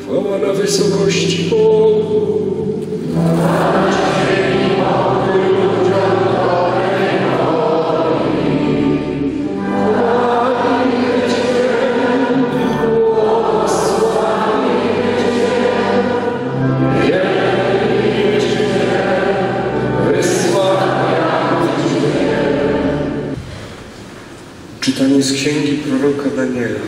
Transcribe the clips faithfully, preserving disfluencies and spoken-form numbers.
Chwała na wysokości Bogu. Czytanie z księgi proroka Daniela.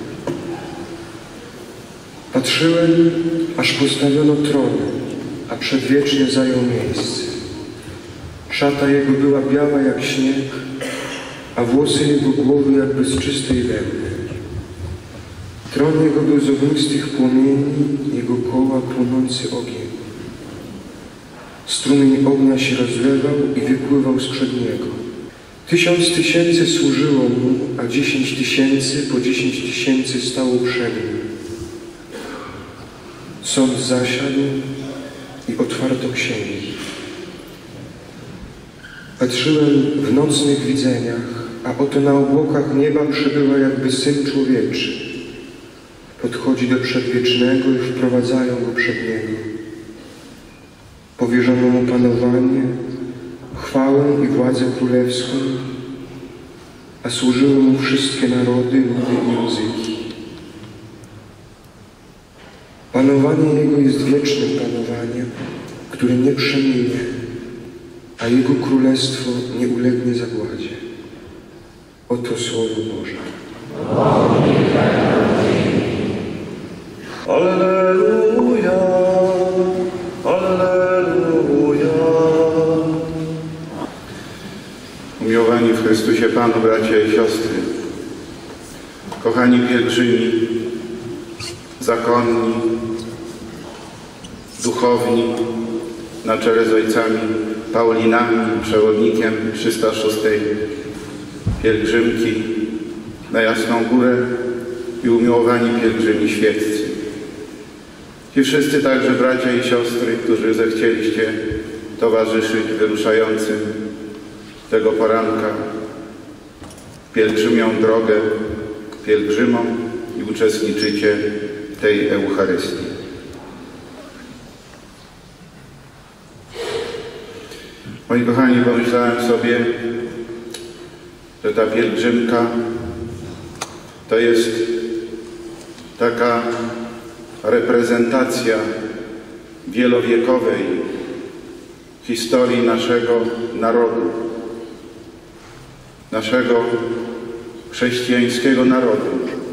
Patrzyłem, aż postawiono tron, a przedwiecznie zajął miejsce. Szata jego była biała jak śnieg, a włosy jego głowy jakby z czystej wełny. Tron jego był z ognistych płomieni, jego koła płonący ogień. Strumień ognia się rozlewał i wypływał sprzed niego. Tysiąc tysięcy służyło mu, a dziesięć tysięcy po dziesięć tysięcy stało przed nim. Sąd zasiadł i otwarto księgi. Patrzyłem w nocnych widzeniach, a oto na obłokach nieba przybywa jakby Syn Człowieczy. Podchodzi do Przedwiecznego i wprowadzają go przed Niego. Powierzono mu panowanie, chwałę i władzę królewską, a służyły mu wszystkie narody, ludy i języki. Panowanie Jego jest wiecznym panowaniem, które nie przeminie, a Jego królestwo nie ulegnie zagładzie. Oto Słowo Boże. Alleluja, alleluja. Umiłowani w Chrystusie Panu, bracia i siostry, kochani pielgrzymi, zakonni, duchowni, na czele z ojcami Paulinami, przewodnikiem trzysta szóstej pielgrzymki na Jasną Górę i umiłowani pielgrzymi świeccy. Ci wszyscy także bracia i siostry, którzy zechcieliście towarzyszyć wyruszającym tego poranka pielgrzymią drogę, pielgrzymom i uczestniczycie w tej Eucharystii. Moi kochani, pomyślałem sobie, że ta pielgrzymka to jest taka reprezentacja wielowiekowej historii naszego narodu, naszego chrześcijańskiego narodu,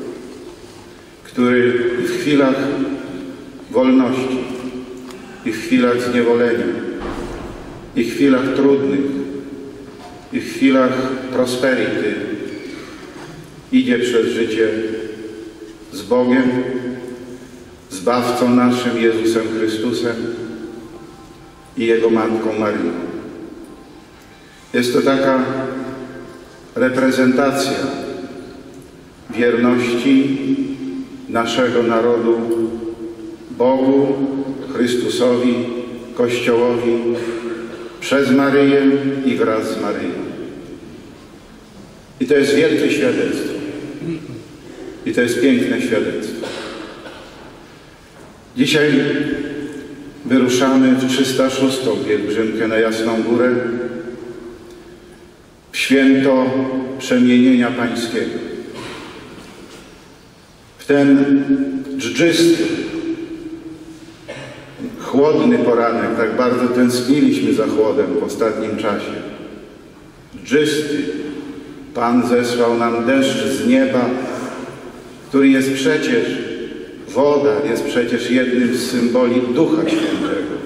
który w chwilach wolności i w chwilach zniewolenia, i w chwilach trudnych, i w chwilach prosperity idzie przez życie z Bogiem, Zbawcą naszym Jezusem Chrystusem i Jego Matką Maryją. Jest to taka reprezentacja wierności naszego narodu Bogu, Chrystusowi, Kościołowi, przez Maryję i wraz z Maryją. I to jest wielkie świadectwo. I to jest piękne świadectwo. Dzisiaj wyruszamy w trzysta szóstą pielgrzymkę na Jasną Górę, w święto Przemienienia Pańskiego. W ten dżdżysty, chłodny poranek, tak bardzo tęskniliśmy za chłodem w ostatnim czasie. Dżdżysty, Pan zesłał nam deszcz z nieba, który jest przecież, woda jest przecież jednym z symboli Ducha Świętego.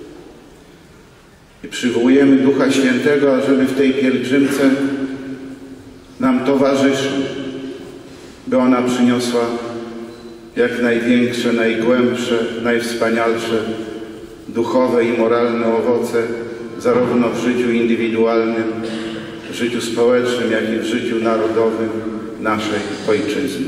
I przywołujemy Ducha Świętego, ażeby w tej pielgrzymce nam towarzyszył, by ona przyniosła jak największe, najgłębsze, najwspanialsze duchowe i moralne owoce, zarówno w życiu indywidualnym, w życiu społecznym, jak i w życiu narodowym naszej Ojczyzny.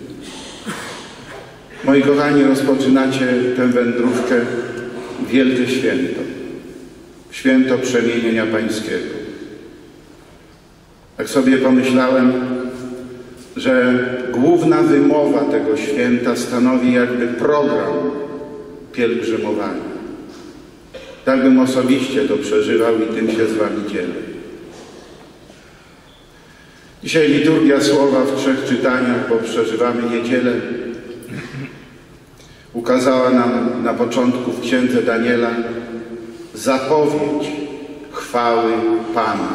Moi kochani, rozpoczynacie tę wędrówkę w wielkie święto, święto Przemienienia Pańskiego. Tak sobie pomyślałem, że główna wymowa tego święta stanowi jakby program pielgrzymowania. Tak bym osobiście to przeżywał i tym się z wami dzielę. Dzisiaj liturgia słowa w trzech czytaniach, bo przeżywamy niedzielę, ukazała nam na początku w księdze Daniela zapowiedź chwały Pana.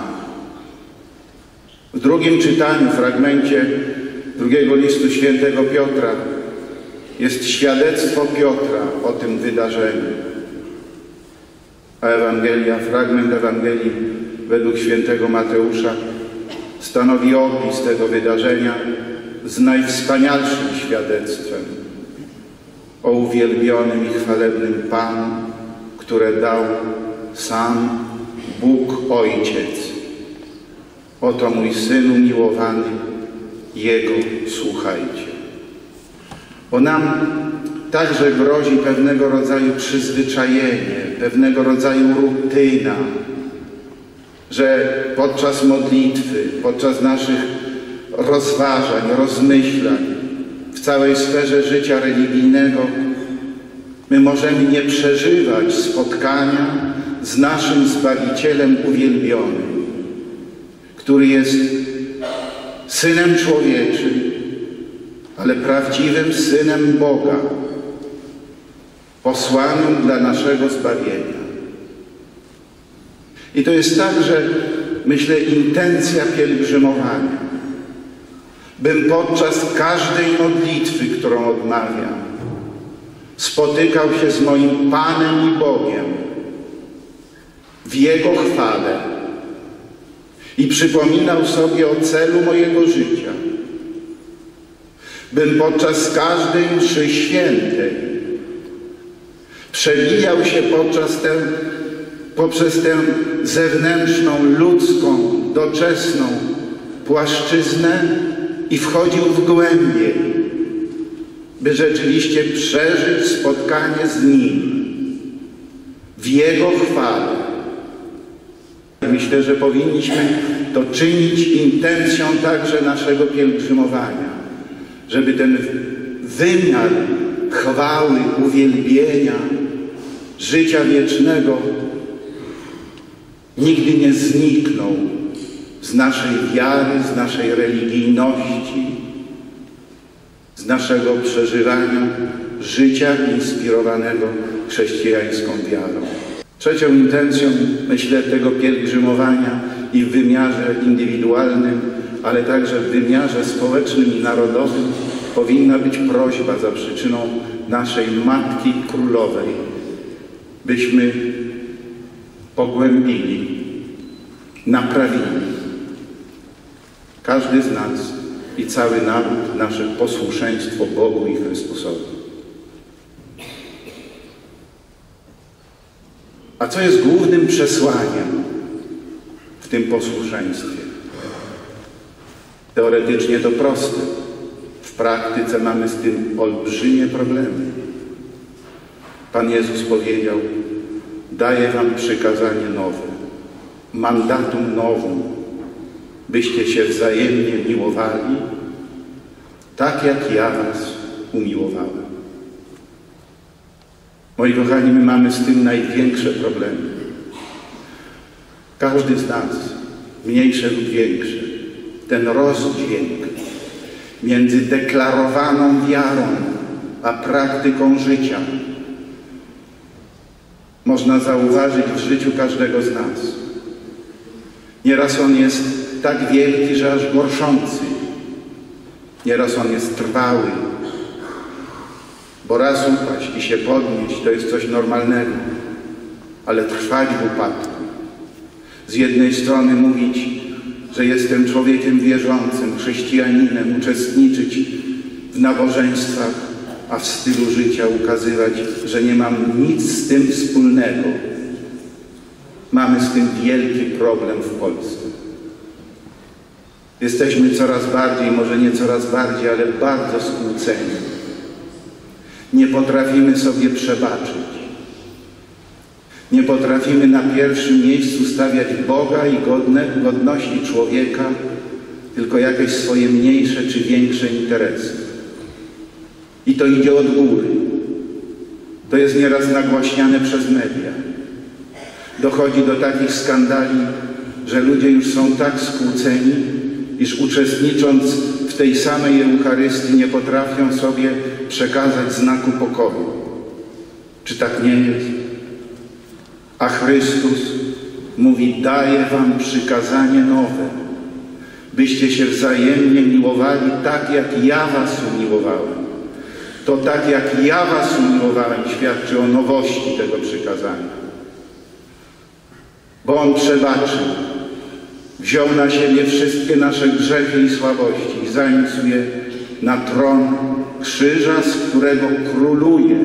W drugim czytaniu, fragmencie drugiego listu świętego Piotra jest świadectwo Piotra o tym wydarzeniu. A Ewangelia, fragment Ewangelii według świętego Mateusza stanowi opis tego wydarzenia z najwspanialszym świadectwem o uwielbionym i chwalebnym Panu, które dał sam Bóg Ojciec. Oto mój Syn umiłowany, Jego słuchajcie. Bo nam także grozi pewnego rodzaju przyzwyczajenie, pewnego rodzaju rutyna, że podczas modlitwy, podczas naszych rozważań, rozmyślań, w całej sferze życia religijnego my możemy nie przeżywać spotkania z naszym Zbawicielem uwielbionym, który jest Synem Człowieczym, ale prawdziwym Synem Boga, posłanym dla naszego zbawienia. I to jest także, myślę, intencja pielgrzymowania. Bym podczas każdej modlitwy, którą odmawiam, spotykał się z moim Panem i Bogiem w Jego chwale i przypominał sobie o celu mojego życia. Bym podczas każdej mszy świętej przewijał się podczas tę, poprzez tę zewnętrzną, ludzką, doczesną płaszczyznę i wchodził w głębiej, by rzeczywiście przeżyć spotkanie z Nim w Jego chwale. Myślę, że powinniśmy to czynić intencją także naszego pielgrzymowania, żeby ten wymiar chwały, uwielbienia, życia wiecznego nigdy nie zniknął z naszej wiary, z naszej religijności, z naszego przeżywania życia inspirowanego chrześcijańską wiarą. Trzecią intencją, myślę, tego pielgrzymowania i w wymiarze indywidualnym, ale także w wymiarze społecznym i narodowym powinna być prośba za przyczyną naszej Matki Królowej, byśmy pogłębili, naprawili każdy z nas i cały naród nasze posłuszeństwo Bogu i Chrystusowi. A co jest głównym przesłaniem w tym posłuszeństwie? Teoretycznie to proste. W praktyce mamy z tym olbrzymie problemy. Pan Jezus powiedział: daję wam przykazanie nowe, mandatum nowum, byście się wzajemnie miłowali, tak jak ja was umiłowałem. Moi kochani, my mamy z tym największe problemy. Każdy z nas, mniejsze lub większe, ten rozdźwięk między deklarowaną wiarą a praktyką życia można zauważyć w życiu każdego z nas. Nieraz on jest tak wielki, że aż gorszący. Nieraz on jest trwały, bo raz upaść i się podnieść to jest coś normalnego, ale trwać w upadku. Z jednej strony mówić, że jestem człowiekiem wierzącym, chrześcijaninem, uczestniczyć w nabożeństwach, a w stylu życia ukazywać, że nie mam nic z tym wspólnego. Mamy z tym wielki problem w Polsce. Jesteśmy coraz bardziej, może nie coraz bardziej, ale bardzo skłóceni. Nie potrafimy sobie przebaczyć. Nie potrafimy na pierwszym miejscu stawiać Boga i godne, godności człowieka tylko jakieś swoje mniejsze czy większe interesy. I to idzie od góry. To jest nieraz nagłaśniane przez media. Dochodzi do takich skandali, że ludzie już są tak skłóceni, iż uczestnicząc w tej samej Eucharystii nie potrafią sobie przekazać znaku pokoju. Czy tak nie jest? A Chrystus mówi: daję wam przykazanie nowe, byście się wzajemnie miłowali tak, jak ja was umiłowałem. To tak, jak ja was umiłowałem, świadczy o nowości tego przykazania. Bo On przebaczył, wziął na siebie wszystkie nasze grzechy i słabości i zaniósł je na tron krzyża, z którego króluje,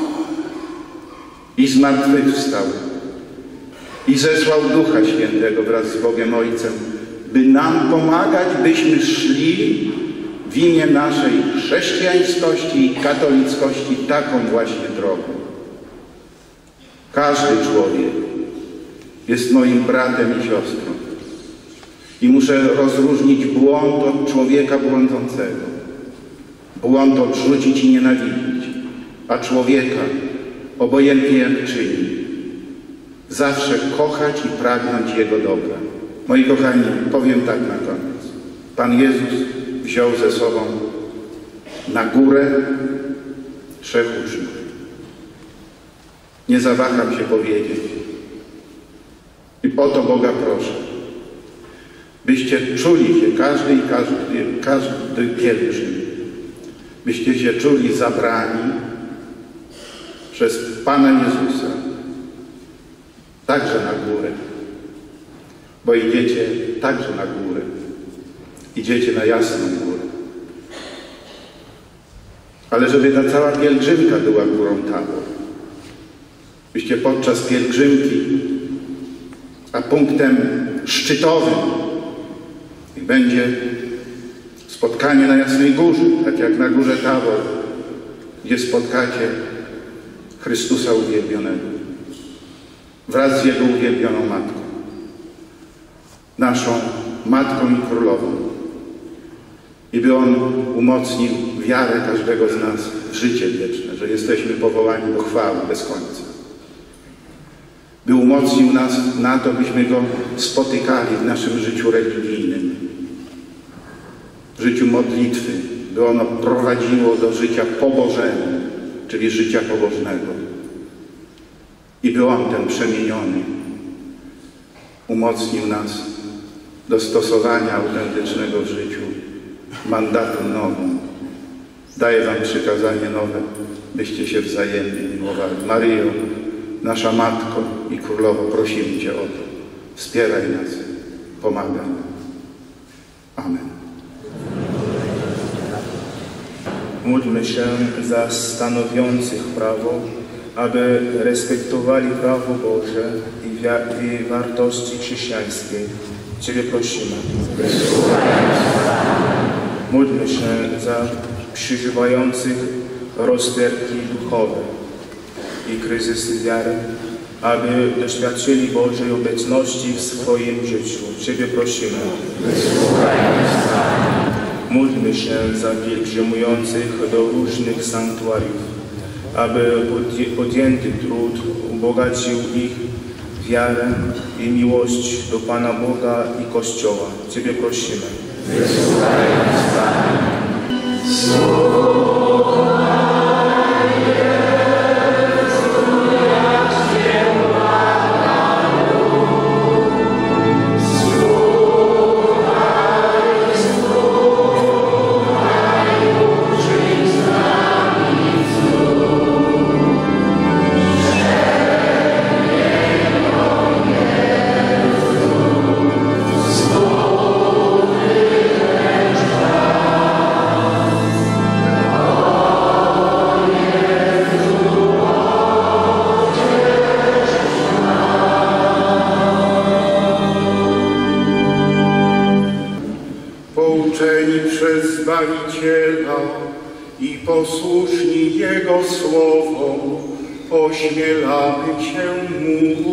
i zmartwychwstał i zesłał Ducha Świętego wraz z Bogiem Ojcem, by nam pomagać, byśmy szli w imię naszej chrześcijańskości i katolickości taką właśnie drogą. Każdy człowiek jest moim bratem i siostrą i muszę rozróżnić błąd od człowieka błądzącego. Błąd odrzucić i nienawidzić, a człowieka, obojętnie jak czyni, zawsze kochać i pragnąć Jego dobra. Moi kochani, powiem tak na koniec. Pan Jezus wziął ze sobą na górę trzech uczniów. Nie zawaham się powiedzieć. I o to Boga proszę, byście czuli się, każdy i każdy, każdy pielgrzym, byście się czuli zabrani przez Pana Jezusa także na górę, bo idziecie także na górę, idziecie na jasną górę. Ale żeby ta cała pielgrzymka była górą Tabor, byście podczas pielgrzymki, a punktem szczytowym będzie spotkanie na Jasnej Górze, tak jak na Górze Tabor, gdzie spotkacie Chrystusa uwielbionego wraz z Jego uwielbioną Matką, naszą Matką i Królową, i by On umocnił wiarę każdego z nas w życie wieczne, że jesteśmy powołani do chwały bez końca. By umocnił nas na to, byśmy Go spotykali w naszym życiu religijnym, w życiu modlitwy, by ono prowadziło do życia pobożnego, czyli życia pobożnego. I by On, ten przemieniony, umocnił nas do stosowania autentycznego w życiu mandatum nowym. Daję wam przykazanie nowe, byście się wzajemnie miłowali. Maryjo, nasza Matko i Królowo, prosimy Cię o to. Wspieraj nas, pomagaj. Amen. Módlmy się za stanowiących prawo, aby respektowali prawo Boże i, i wartości chrześcijańskie. Ciebie prosimy. Módlmy się za przeżywających rozterki duchowe i kryzysy wiary, aby doświadczyli Bożej obecności w swoim życiu. Ciebie prosimy. Módlmy się za pielgrzymujących do różnych sanktuariów, aby podjęty trud ubogacił ich wiarę i miłość do Pana Boga i Kościoła. Ciebie prosimy. Pouczeni przez Zbawiciela i posłuszni Jego słowom, ośmielamy się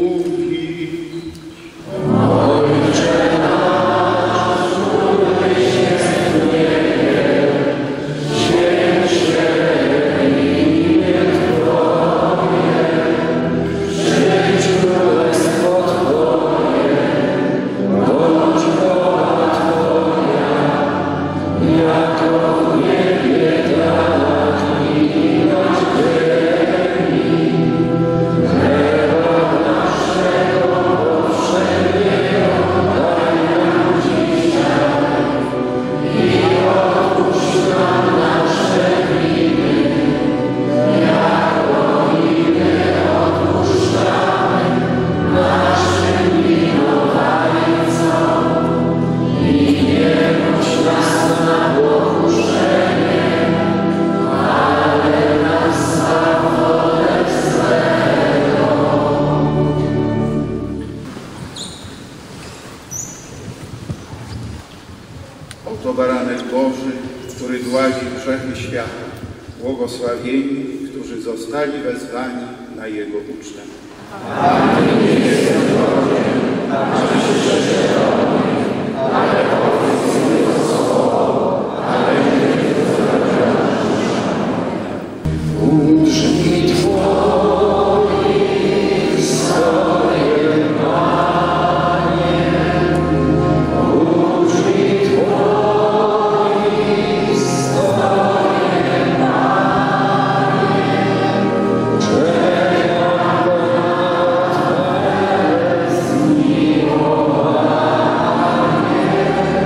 mówić. Ojcze nasz, któryś kraju świata. Błogosławieni, którzy zostali wezwani na Jego ucztę. Amen.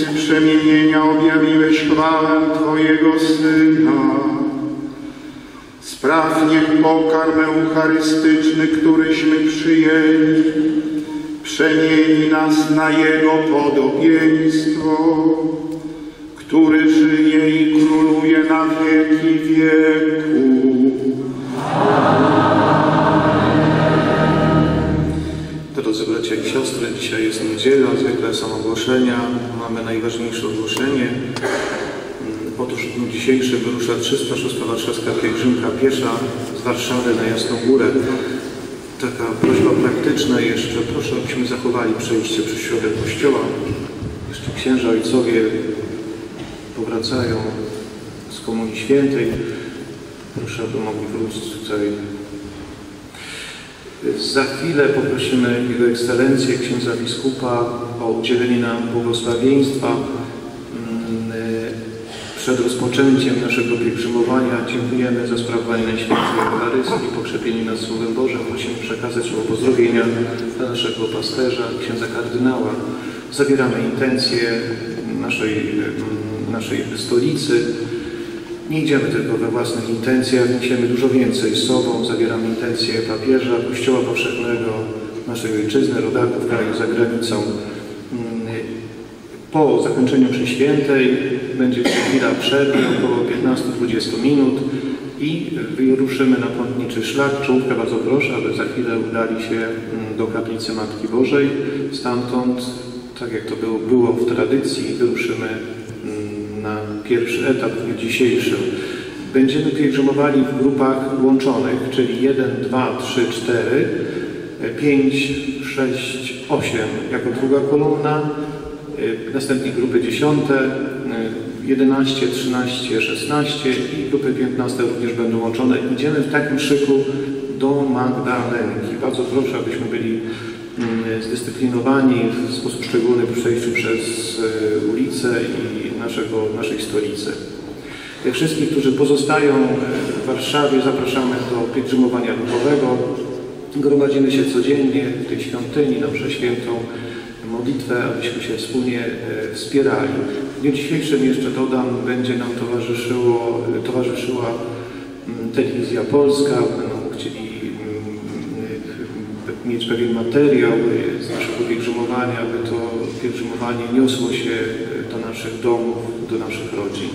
mocy przemienienia objawiłeś chwałę Twojego Syna. Spraw niech pokarm eucharystyczny, któryśmy przyjęli, przemieni nas na Jego podobieństwo, który żyje i króluje na wieki wieków. Drodzy bracia i siostry, dzisiaj jest niedziela, zwykle są ogłoszenia. Mamy najważniejsze ogłoszenie. Otóż w dniu dzisiejszym wyrusza trzysta szósta Warszawska Pielgrzymka piesza z Warszawy na Jasną Górę. Taka prośba praktyczna jeszcze, proszę, abyśmy zachowali przejście przez środek kościoła. Jeszcze księża ojcowie powracają z Komunii Świętej. Proszę, aby mogli wrócić tutaj. Za chwilę poprosimy Jego Ekscelencję, księdza biskupa, o udzielenie nam błogosławieństwa przed rozpoczęciem naszego pielgrzymowania. Dziękujemy za sprawowanie Najświętszej Eucharystii, pokrzepienie nas Słowem Bożym. Prosimy przekazać o pozdrowienia dla naszego pasterza, księdza kardynała. Zawieramy intencje naszej, naszej stolicy. Nie idziemy tylko we własnych intencjach, niesiemy dużo więcej z sobą. Zawieramy intencje papieża, Kościoła Powszechnego, naszej ojczyzny, rodaków w kraju, za granicą. Po zakończeniu mszy świętej będzie chwila przerwy, około piętnaście do dwudziestu minut i wyruszymy na pątniczy szlak. Czołówkę bardzo proszę, aby za chwilę udali się do kaplicy Matki Bożej. Stamtąd, tak jak to było, było w tradycji, wyruszymy na pierwszy etap w dniu dzisiejszym. Będziemy pielgrzymowali w grupach łączonych, czyli jeden, dwa, trzy, cztery, pięć, sześć, osiem jako druga kolumna, następnie grupy dziesiąte, jedenaście, trzynaście, szesnaście i grupy piętnaste również będą łączone. Idziemy w takim szyku do Magdalenki. Bardzo proszę, abyśmy byli zdyscyplinowani w sposób szczególny w przejściu przez ulicę i naszego, naszej stolicy. Tych wszystkich, którzy pozostają w Warszawie, zapraszamy do pielgrzymowania duchowego. Gromadzimy się codziennie w tej świątyni na mszę świętą, modlitwę, abyśmy się wspólnie wspierali. W dniu dzisiejszym jeszcze dodam, będzie nam towarzyszyło, towarzyszyła Telewizja Polska. Będą chcieli mieć pewien materiał z naszego pielgrzymowania, aby to pielgrzymowanie niosło się do naszych domów, do naszych rodzin.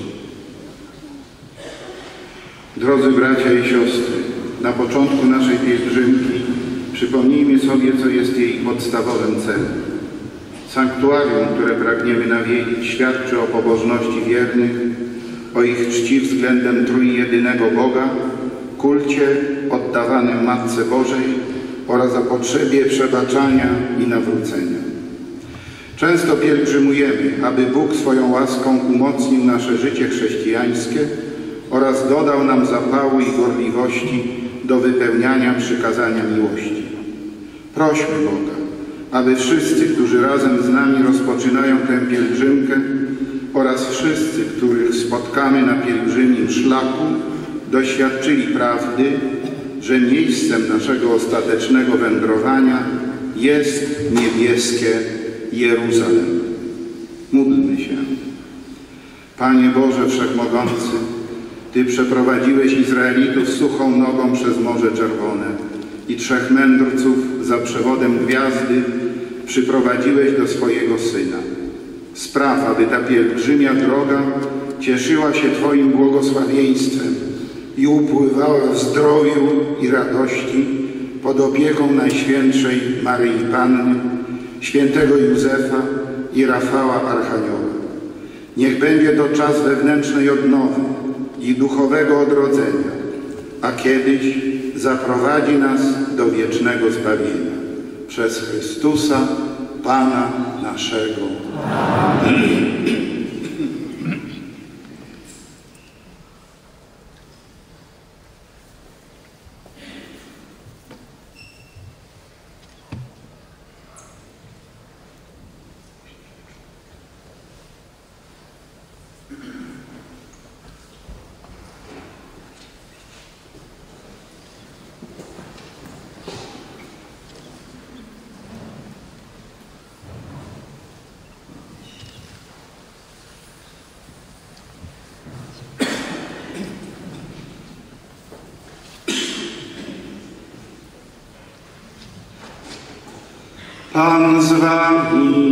Drodzy bracia i siostry, na początku naszej pielgrzymki przypomnijmy sobie, co jest jej podstawowym celem. Sanktuarium, które pragniemy nawiedzić, świadczy o pobożności wiernych, o ich czci względem trójjedynego Boga, kulcie oddawanym Matce Bożej oraz o potrzebie przebaczania i nawrócenia. Często pielgrzymujemy, aby Bóg swoją łaską umocnił nasze życie chrześcijańskie oraz dodał nam zapału i gorliwości do wypełniania przykazania miłości. Prośmy Boga, aby wszyscy, którzy razem z nami rozpoczynają tę pielgrzymkę oraz wszyscy, których spotkamy na pielgrzymim szlaku, doświadczyli prawdy, że miejscem naszego ostatecznego wędrowania jest niebieskie Jeruzalem. Módlmy się. Panie Boże Wszechmogący, Ty przeprowadziłeś Izraelitów suchą nogą przez Morze Czerwone i trzech mędrców za przewodem gwiazdy przyprowadziłeś do swojego Syna. Spraw, aby ta pielgrzymia droga cieszyła się Twoim błogosławieństwem i upływała w zdrowiu i radości pod opieką Najświętszej Maryi Panny, świętego Józefa i Rafała Archanioła. Niech będzie to czas wewnętrznej odnowy i duchowego odrodzenia, a kiedyś zaprowadzi nas do wiecznego zbawienia. Przez Chrystusa, Pana naszego. Amen. Pan z wami.